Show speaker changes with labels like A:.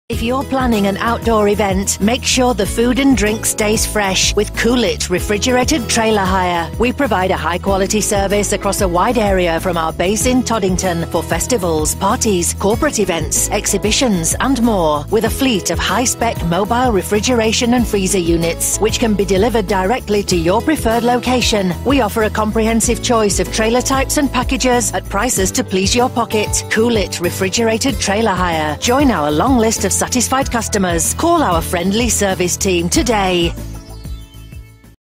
A: If you're planning an outdoor event, make sure the food and drink stays fresh with Cool It Refrigerated Trailer Hire. We provide a high-quality service across a wide area from our base in Toddington for festivals, parties, corporate events, exhibitions and more, with a fleet of high-spec mobile refrigeration and freezer units, which can be delivered directly to your preferred location. We offer a comprehensive choice of trailer types and packages at prices to please your pocket. Cool It Refrigerated Trailer Hire. Join our long list of satisfied customers. Call our friendly service team today.